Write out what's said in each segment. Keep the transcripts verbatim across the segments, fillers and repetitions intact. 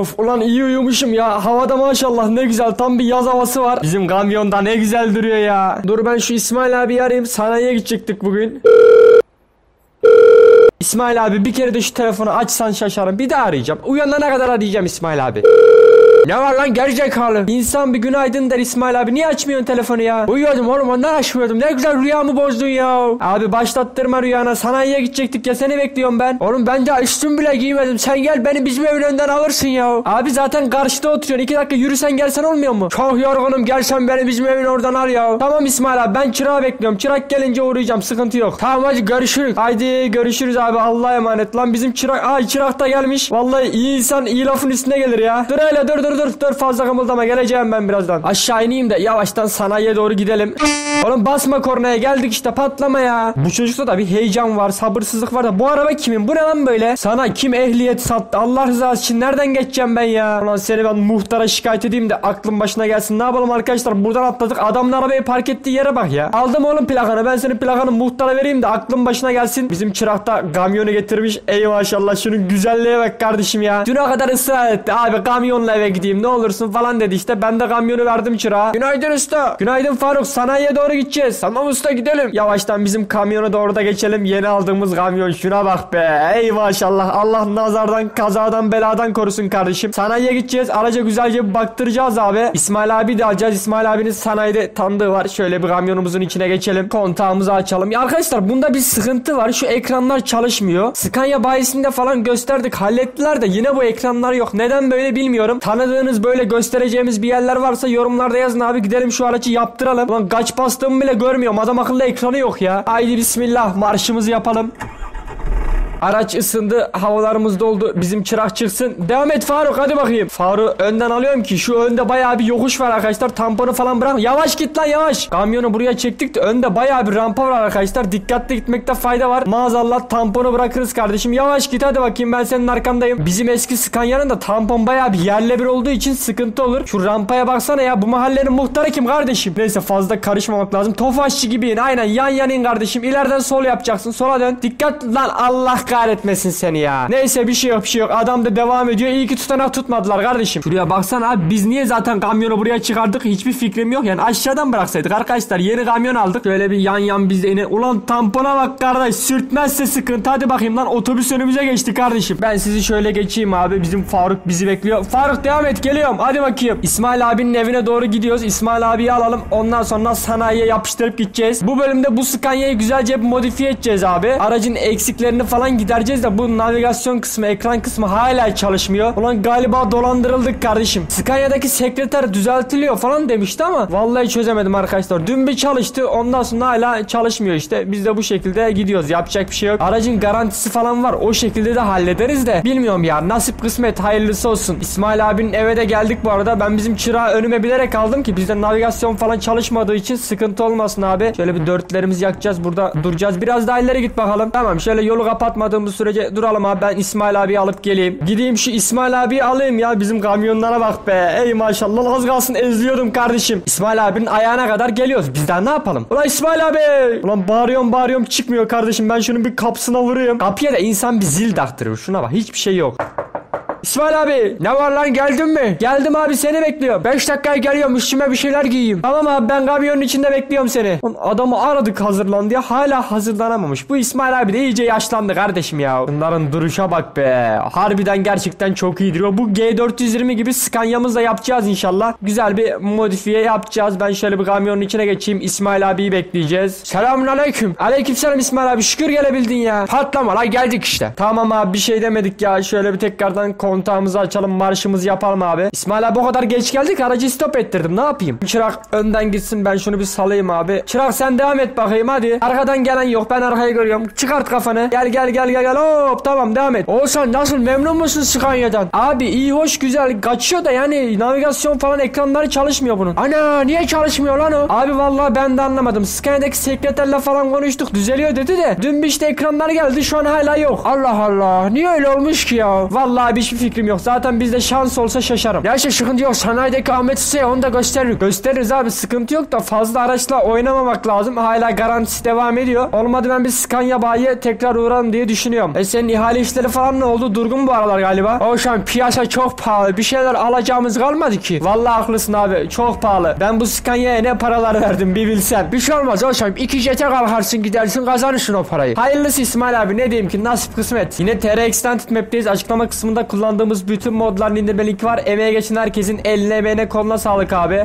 Of ulan iyi uyumuşum ya. Havada maşallah ne güzel, tam bir yaz havası var. Bizim kamyonda ne güzel duruyor ya. Dur ben şu İsmail abi arayayım. Sanayiye gidecektik bugün. İsmail abi bir kere de şu telefonu açsan şaşarım. Bir daha arayacağım. Uyanana kadar arayacağım İsmail abi. Ne var lan gerizekalı? İnsan bir günaydın der İsmail abi. Niye açmıyorsun telefonu ya? Uyuyordum oğlum, ondan açmıyordum. Ne güzel rüyamı bozdun ya. Abi başlattırma rüyana. Sanayiye gidecektik ya, seni bekliyorum ben. Oğlum ben de üstüm bile giymedim. Sen gel beni bizim evin önünden alırsın ya. Abi zaten karşıda oturuyorsun. İki dakika yürüsen gelsen olmuyor mu? Çok yorgunum, gelsen beni bizim evin oradan al ya. Tamam İsmail abi, ben çırağı bekliyorum. Çırak gelince uğrayacağım, sıkıntı yok. Tamam hadi görüşürüz. Haydi görüşürüz abi, Allah'a emanet. Lan bizim çırak, ay çırak da gelmiş. Vallahi iyi insan iyi lafın üstüne gelir ya. Dur hele dur dur dur dur, fazla kımıldama, geleceğim ben birazdan. Aşağı ineyim de yavaştan sanayiye doğru gidelim. Oğlum basma kornaya, geldik işte, patlama ya. Bu çocukta da bir heyecan var, sabırsızlık var da. Bu araba kimin? Bu ne lan böyle? Sana kim ehliyet sattı Allah rızası için? Nereden geçeceğim ben ya? Ulan seni ben muhtara şikayet edeyim de aklın başına gelsin. Ne yapalım arkadaşlar, buradan atladık, adamın arabayı park ettiği yere bak ya. Aldım oğlum plakanı, ben senin plakanı muhtara vereyim de aklın başına gelsin. Bizim çırakta kamyonu getirmiş. Ey maşallah, şunun güzelliğe bak kardeşim ya. Düne kadar ısrar etti abi, kamyonla eve gideyim ne olursun falan dedi işte. Ben de kamyonu verdim çırağa. Günaydın usta. Günaydın Faruk, sanayiye doğru gideceğiz. Tamam usta gidelim. Yavaştan bizim kamyona doğru da geçelim. Yeni aldığımız kamyon, şuna bak be. Ey maşallah, Allah nazardan kazadan beladan korusun kardeşim. Sanayiye gideceğiz, araca güzelce bir baktıracağız abi. İsmail abi de alacağız. İsmail abinin sanayide tanıdığı var. Şöyle bir kamyonumuzun içine geçelim, kontağımızı açalım. Ya arkadaşlar bunda bir sıkıntı var, şu ekranlar çalışmıyor. Scania bayisinde falan gösterdik, hallettiler de yine bu ekranlar yok. Neden böyle bilmiyorum. Tanıdığınız böyle göstereceğimiz bir yerler varsa yorumlarda yazın abi, gidelim şu aracı yaptıralım. Ulan kaç bastığımı bile görmüyorum, adam akıllı ekranı yok ya. Haydi bismillah, marşımızı yapalım. Araç ısındı, havalarımız doldu. Bizim çırak çıksın. Devam et Faruk, hadi bakayım. Faruk önden alıyorum ki şu önde bayağı bir yokuş var arkadaşlar. Tamponu falan bırak. Yavaş git lan yavaş. Kamyonu buraya çektik de önde bayağı bir rampa var arkadaşlar. Dikkatli gitmekte fayda var. Maazallah tamponu bırakırız kardeşim. Yavaş git hadi bakayım, ben senin arkandayım. Bizim eski Scania'nın da tampon bayağı bir yerle bir olduğu için sıkıntı olur. Şu rampaya baksana ya, bu mahallenin muhtarı kim kardeşim? Neyse fazla karışmamak lazım. Tofaşçı gibi in, aynen yan yanın kardeşim. İleriden sol yapacaksın, sola dön. Dikkat lan, Allah kahretmesin seni ya. Neyse bir şey yok bir şey yok. Adam da devam ediyor. İyi ki tutanak tutmadılar kardeşim. Şuraya baksana abi, biz niye zaten kamyonu buraya çıkardık hiçbir fikrim yok. Yani aşağıdan bıraksaydık arkadaşlar. Yeni kamyon aldık. Şöyle bir yan yan biz de yine. Ulan tampona bak kardeş, sürtmezse sıkıntı. Hadi bakayım lan, otobüs önümüze geçti kardeşim. Ben sizi şöyle geçeyim abi. Bizim Faruk bizi bekliyor. Faruk devam et, geliyorum. Hadi bakayım. İsmail abinin evine doğru gidiyoruz. İsmail abiyi alalım. Ondan sonra sanayiye yapıştırıp gideceğiz. Bu bölümde bu Scania'yı güzelce modifiye edeceğiz abi. Aracın eksiklerini falan gidereceğiz de bu navigasyon kısmı, ekran kısmı hala çalışmıyor. Ulan galiba dolandırıldık kardeşim. Scania'daki sekreter düzeltiliyor falan demişti ama vallahi çözemedim arkadaşlar. Dün bir çalıştı, ondan sonra hala çalışmıyor işte. Biz de bu şekilde gidiyoruz. Yapacak bir şey yok. Aracın garantisi falan var. O şekilde de hallederiz de. Bilmiyorum ya. Nasip kısmet, hayırlısı olsun. İsmail abinin eve de geldik bu arada. Ben bizim çırağı önüme bilerek aldım ki bizde navigasyon falan çalışmadığı için sıkıntı olmasın abi. Şöyle bir dörtlerimizi yakacağız. Burada duracağız. Biraz daha ileri git bakalım. Tamam, şöyle yolu kapatmadığımız sürece duralım abi. Ben İsmail abiyi alıp geleyim. Gideyim şu İsmail abiyi alayım ya. Bizim kamyonlara bak be. Ey maşallah, az kalsın ezliyordum kardeşim. İsmail abinin ayağına kadar geliyoruz. Biz daha ne yapalım? Ulan İsmail abi. Ulan bağırıyorum bağırıyorum çıkmıyor kardeşim. Ben şunun bir kapısına vurayım. Kapıya da insan bir zil taktırıyor. Şuna bak, hiçbir şey yok. İsmail abi ne var lan, geldin mi? Geldim abi, seni bekliyorum. beş dakikaya geliyorum, üstüme bir şeyler giyeyim. Tamam abi, ben kamyonun içinde bekliyorum seni. Adamı aradık hazırlan diye, hala hazırlanamamış. Bu İsmail abi de iyice yaşlandı kardeşim ya. Bunların duruşa bak be. Harbiden gerçekten çok iyi duruyor. Bu G dört yüz yirmi gibi Scania'mızı da yapacağız inşallah. Güzel bir modifiye yapacağız. Ben şöyle bir kamyonun içine geçeyim. İsmail abiyi bekleyeceğiz. Selamun aleyküm. Aleykümselam İsmail abi, şükür gelebildin ya. Patlama la, geldik işte. Tamam abi, bir şey demedik ya. Şöyle bir tekrardan kontağımızı açalım, marşımızı yapalım abi. İsmail abi o kadar geç geldik, aracı stop ettirdim, ne yapayım? Çırak önden gitsin, ben şunu bir salayım abi. Çırak sen devam et bakayım hadi. Arkadan gelen yok, ben arkayı görüyorum. Çıkart kafanı. Gel gel gel gel gel. Hop tamam, devam et. Oğuzhan nasıl, memnun musun Scania'dan? Abi iyi hoş güzel kaçıyor da yani navigasyon falan ekranları çalışmıyor bunun. Ana niye çalışmıyor lan o? Abi vallahi ben de anlamadım. Scania'daki sekreterle falan konuştuk, düzeliyor dedi de. Dün bir işte ekranlar geldi, şu an hala yok. Allah Allah, niye öyle olmuş ki ya? Vallahi bir fikrim yok. Zaten bizde şans olsa şaşarım. Ya işte sıkıntı yok. Sanayideki Ahmet Usta'ya onu da gösterir. Gösteririz abi, sıkıntı yok da fazla araçla oynamamak lazım. Hala garantisi devam ediyor. Olmadı ben bir Scania bayiye tekrar uğrarım diye düşünüyorum. E senin ihale işleri falan ne oldu? Durgun bu aralar galiba. O şu an piyasa çok pahalı. Bir şeyler alacağımız kalmadı ki. Vallahi haklısın abi. Çok pahalı. Ben bu Scania'ya ne paralar verdim bir bilsen. Bir şey olmaz o şu an. İki jete kalkarsın gidersin kazanırsın o parayı. Hayırlısı İsmail abi, ne diyeyim ki, nasip kısmet. Yine T R Extended Map'teyiz. Açıklama kısmında kullandığımız bütün modların indirme linki var. Emeğe geçin herkesin eline emeğine koluna sağlık abi.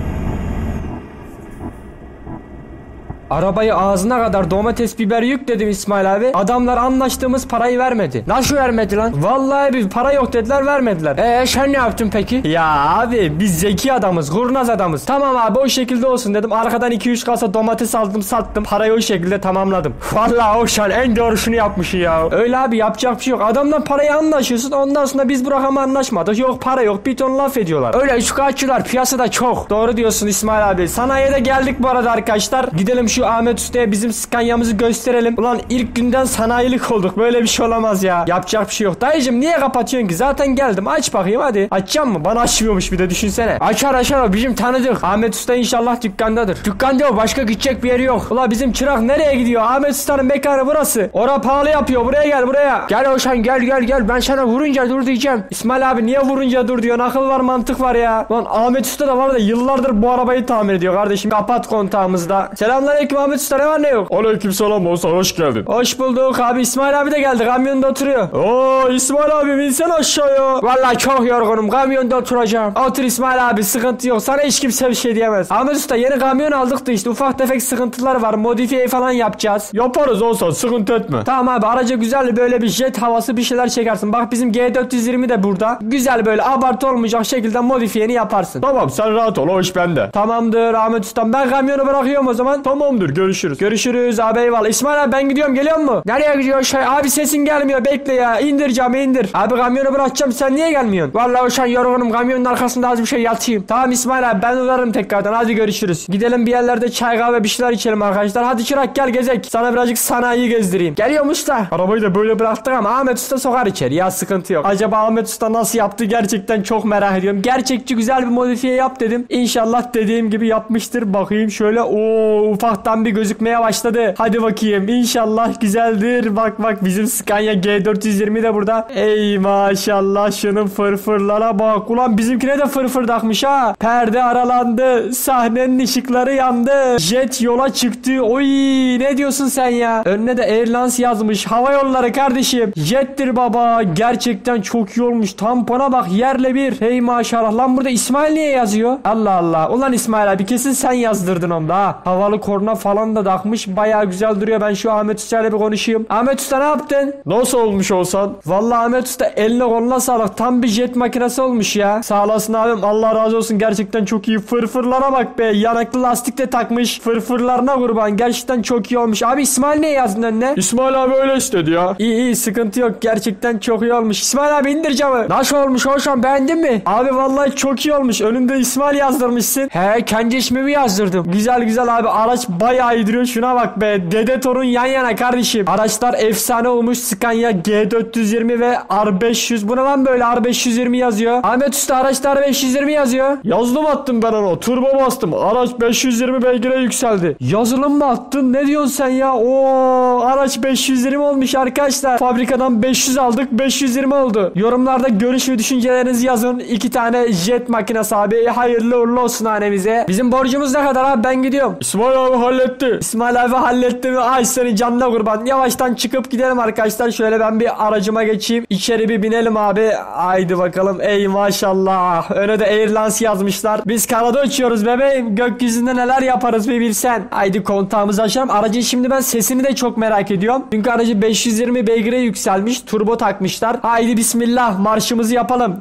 Arabayı ağzına kadar domates biber yükledim İsmail abi. Adamlar anlaştığımız parayı vermedi. Nasıl vermedi lan? Vallahi bir para yok dediler, vermediler. Eee sen ne yaptın peki? Ya abi biz zeki adamız, kurnaz adamız. Tamam abi o şekilde olsun dedim. Arkadan iki üç kasa domates aldım sattım. Parayı o şekilde tamamladım. Vallahi o şan en doğrusunu yapmışsın ya. Öyle abi, yapacak bir şey yok. Adamla parayı anlaşıyorsun, ondan sonra biz bu rakamı anlaşmadık. Yok para yok, bir ton laf ediyorlar. Öyle üçkağıtçılar piyasada çok. Doğru diyorsun İsmail abi. Sanayiye de geldik bu arada arkadaşlar. Gidelim şu Ahmet Usta'ya bizim Scania'mızı gösterelim. Ulan ilk günden sanayilik olduk. Böyle bir şey olamaz ya. Yapacak bir şey yok. Dayıcım niye kapatıyorsun ki? Zaten geldim. Aç bakayım hadi. Açacağım mı? Bana açmıyormuş bir de, düşünsene. Açar açar, o bizim tanıdık. Ahmet Usta inşallah dükkandadır. Dükkanda o. Başka gidecek bir yeri yok. Ulan bizim çırak nereye gidiyor? Ahmet Usta'nın mekanı burası. Ora pahalı yapıyor. Buraya gel buraya. Gel Oşan gel gel gel. Ben sana vurunca dur diyeceğim. İsmail abi niye vurunca dur diyorsun? Akıl var mantık var ya. Ulan Ahmet Usta da var da yıllardır bu arabayı tamir ediyor kardeşim. Kapat kontağımızda. Selamünaleyküm Ahmet Usta, ne var ne yok? Aleykümselam olsa hoş geldin. Hoş bulduk abi. İsmail abi de geldi. Kamyonda oturuyor. Oo İsmail abi binsen aşağıya. Vallahi çok yorgunum. Kamyonda oturacağım. Otur İsmail abi, sıkıntı yok. Sana hiç kimse bir şey diyemez. Ahmet Usta yeni kamyon aldık da işte ufak tefek sıkıntılar var. Modifiye falan yapacağız. Yaparız olsa sıkıntı etme. Tamam abi, araca güzel böyle bir jet havası bir şeyler çekersin. Bak bizim G dört yüz yirmi de burada. Güzel böyle abartı olmayacak şekilde modifiyeni yaparsın. Tamam sen rahat ol, o iş bende. Tamamdır Ahmet Usta. Ben kamyonu bırakıyorum o zaman. Tamamdır, görüşürüz. Görüşürüz abi, eyvallah. İsmail abi ben gidiyorum, geliyor mu? Nereye gidiyor şey? Abi sesin gelmiyor, bekle ya. İndir camı indir. Abi kamyonu bırakacağım, sen niye gelmiyorsun? Vallahi şu an yorgunum, kamyonun arkasında az bir şey yatayım. Tamam İsmail abi ben uğrarım tekrardan, hadi görüşürüz. Gidelim bir yerlerde çay kahve bir şeyler içelim arkadaşlar. Hadi çırak gel gezek. Sana birazcık sanayi gezdireyim. Geliyorum usta. Arabayı da böyle bıraktık ama Ahmet Usta sokar içeri ya, sıkıntı yok. Acaba Ahmet Usta nasıl yaptı gerçekten çok merak ediyorum. Gerçekçi güzel bir modifiye yap dedim. İnşallah dediğim gibi yapmıştır. Bakayım şöyle, ooo ufaktan bir gözükmeye başladı. Hadi bakayım inşallah güzeldir. Bak bak bizim Scania G dört yüz yirmi de burada. Ey maşallah şunun fırfırlara bak. Ulan bizimkine de fırfır takmış ha. Perde aralandı. Sahnenin ışıkları yandı. Jet yola çıktı. Oy ne diyorsun sen ya? Önüne de Airlines yazmış. Hava yolları kardeşim. Jettir baba. Gerçekten çok iyi olmuş. Tampona bak yerle bir. Hey maşallah. Lan burada İsmail niye yazıyor? Allah Allah. Ulan İsmail abi kesin sen yazdırdın onu da ha. Havalı korna falan da takmış. Bayağı güzel duruyor. Ben şu Ahmet Usta ile bir konuşayım. Ahmet Usta ne yaptın? Nasıl olmuş olsan? Vallahi Ahmet Usta eline koluna sağlık. Tam bir jet makinesi olmuş ya. Sağ olasın abim. Allah razı olsun. Gerçekten çok iyi. Fırfırlara bak be. Yanaklı lastik de takmış. Fırfırlarına kurban. Gerçekten çok iyi olmuş. Abi İsmail niye yazdın önüne? İsmail abi öyle istedi ya. İyi iyi sıkıntı yok. Gerçekten çok iyi olmuş. İsmail abi indir camı. Nasıl olmuş hoşum, beğendin mi? Abi vallahi çok iyi olmuş. Önünde İsmail yazdırmışsın. He kendi ismimi yazdırdım. Güzel güzel abi. Araç bayağı iyi duruyor. Şuna bak be. Dede torun yan yana kardeşim. Araçlar efsane olmuş. Scania G dört yüz yirmi ve R beş yüz. Bu ne lan böyle R beş yüz yirmi yazıyor. Ahmet Usta araçta R beş yüz yirmi yazıyor. Yazılım attım ben onu. Turbo bastım. Araç beş yüz yirmi beygire yükseldi. Yazılım mı attın? Ne diyorsun sen ya? Oo, araç beş yüz yirmi olmuş arkadaşlar. Fabrikadan beş yüz aldık. beş yüz yirmi oldu. Yorumlarda görüş ve düşüncelerinizi yazın. İki tane jet makinesi abi. Hayırlı uğurlu olsun hanemize. Bizim borcumuz ne kadar abi? Ben gidiyorum. İsmail abi halletti. İsmail abi halletti mi? Ay senin canına kurban. Yavaştan çıkıp gidelim arkadaşlar. Şöyle ben bir aracıma geçeyim. İçeri bir binelim abi. Haydi bakalım. Ey maşallah. Öne de Airlines yazmışlar. Biz karada uçuyoruz bebeğim. Gökyüzünde neler yaparız bir bilsen. Haydi kontağımızı açalım. Aracın şimdi ben sesini de çok merak ediyorum. Çünkü aracı beş yüz yirmi beygire yükselmiş. Turbo takmışlar. Haydi bismillah. Marşımızı yapalım.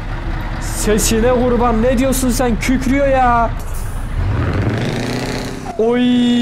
Sesine kurban. Ne diyorsun sen? Kükrüyor ya. Oy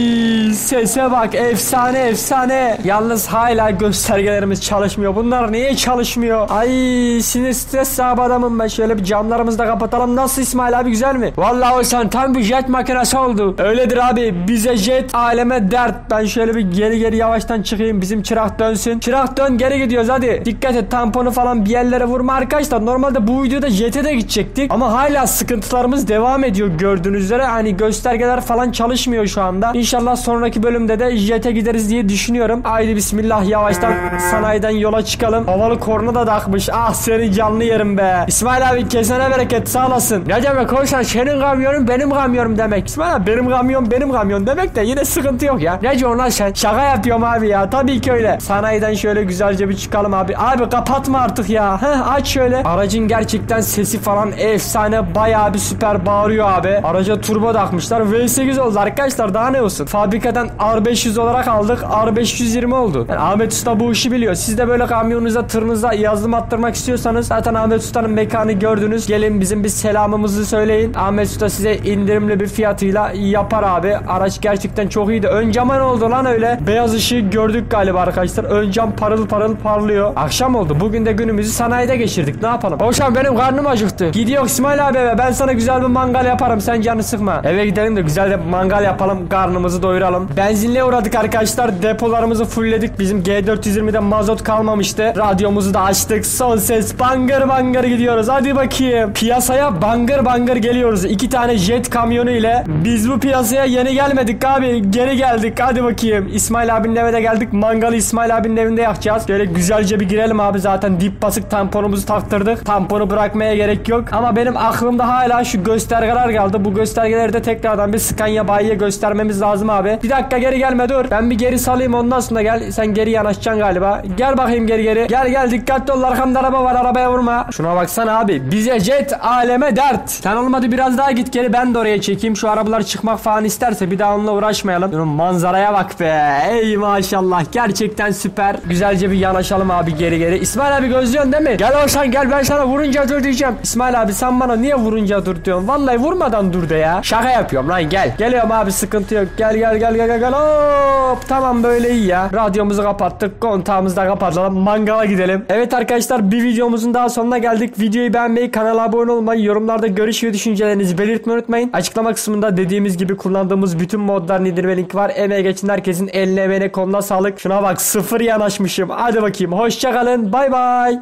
sese bak, efsane efsane. Yalnız hala göstergelerimiz çalışmıyor. Bunlar niye çalışmıyor? Ay sinir stres sahibi adamım ben. Şöyle bir camlarımızı da kapatalım. Nasıl İsmail abi, güzel mi? Vallahi o sen tam bir jet makinesi oldu. Öyledir abi, bize jet aleme dert. Ben şöyle bir geri geri yavaştan çıkayım, bizim çırak dönsün. Çırak dön, geri gidiyoruz hadi. Dikkat et, tamponu falan bir yerlere vurma arkadaşlar. Normalde bu videoda jete de gidecektik ama hala sıkıntılarımız devam ediyor gördüğünüz üzere. Hani göstergeler falan çalışmıyor şu anda. İnşallah sonraki bölümde de jete gideriz diye düşünüyorum. Haydi bismillah, yavaştan sanayiden yola çıkalım. Havalı korna da takmış. Ah seni canlı yerim be. İsmail abi kesene bereket, sağ olasın. Ne demek olsan, senin kamyonun benim kamyonum demek. İsmail abi benim kamyon benim kamyon demek de yine sıkıntı yok ya. Ne diyorsun lan sen? Şaka yapıyorum abi ya. Tabii ki öyle. Sanayiden şöyle güzelce bir çıkalım abi. Abi kapatma artık ya. Heh, aç şöyle. Aracın gerçekten sesi falan efsane. Bayağı bir süper bağırıyor abi. Araca turbo takmışlar. V sekiz oldu arkadaşlar, daha ne olsun. Fabrikadan R beş yüz olarak aldık. R beş yüz yirmi oldu. Yani Ahmet Usta bu işi biliyor. Siz de böyle kamyonunuza, tırınıza yazılım attırmak istiyorsanız zaten Ahmet Usta'nın mekanı gördünüz. Gelin bizim bir selamımızı söyleyin. Ahmet Usta size indirimli bir fiyatıyla yapar abi. Araç gerçekten çok iyiydi. Ön cama ne oldu lan öyle? Beyaz ışığı gördük galiba arkadaşlar. Ön cam parıl parıl parlıyor. Akşam oldu. Bugün de günümüzü sanayide geçirdik. Ne yapalım? Hoşam benim karnım acıktı. Gidiyor İsmail abi eve. Ben sana güzel bir mangal yaparım. Sen canını sıkma. Eve gidelim de güzel de mangal yapalım. Karnımızı doyuralım. Benzinliğe uğradık arkadaşlar. Depolarımızı fullledik. Bizim G dört yüz yirmide mazot kalmamıştı. Radyomuzu da açtık. Son ses bangır bangır gidiyoruz. Hadi bakayım. Piyasaya bangır bangır geliyoruz. İki tane jet kamyonu ile. Biz bu piyasaya yeni gelmedik abi. Geri geldik. Hadi bakayım. İsmail abinin eve de geldik. Mangalı İsmail abinin evinde yakacağız. Böyle güzelce bir girelim abi. Zaten dip basık tamponumuzu taktırdık. Tamponu bırakmaya gerek yok. Ama benim aklımda hala şu göstergeler kaldı. Bu göstergeleri de tekrardan bir Scania bayiye göstermemiz lazım abi. Bir dakika geri gelme, dur. Ben bir geri salayım, ondan sonra gel. Sen geri yanaşacaksın galiba. Gel bakayım geri geri. Gel gel, dikkatli ol. Arkamda araba var, arabaya vurma. Şuna baksana abi. Bize jet aleme dert. Sen olmadı biraz daha git geri, ben de oraya çekeyim. Şu arabalar çıkmak falan isterse bir daha onunla uğraşmayalım. Bunun manzaraya bak be. Ey maşallah. Gerçekten süper. Güzelce bir yanaşalım abi geri geri. İsmail abi gözlüyorsun değil mi? Gel olsan gel, ben sana vurunca dur diyeceğim. İsmail abi sen bana niye vurunca dur diyorsun? Vallahi vurmadan dur de ya. Şaka yapıyorum lan, gel. Geliyorum abi, sıkıntı yok. Gel gel gel gel gel gel. Hop. Tamam böyle iyi ya. Radyomuzu kapattık. Kontağımızı da kapatalım. Mangala gidelim. Evet arkadaşlar, bir videomuzun daha sonuna geldik. Videoyu beğenmeyi, kanala abone olmayı, yorumlarda görüş ve düşüncelerinizi belirtmeyi unutmayın. Açıklama kısmında dediğimiz gibi kullandığımız bütün modların indirme linki var. Emeğe geçin, herkesin eline emeğine koluna sağlık. Şuna bak, sıfır yanaşmışım. Hadi bakayım. Hoşçakalın. Bay bay.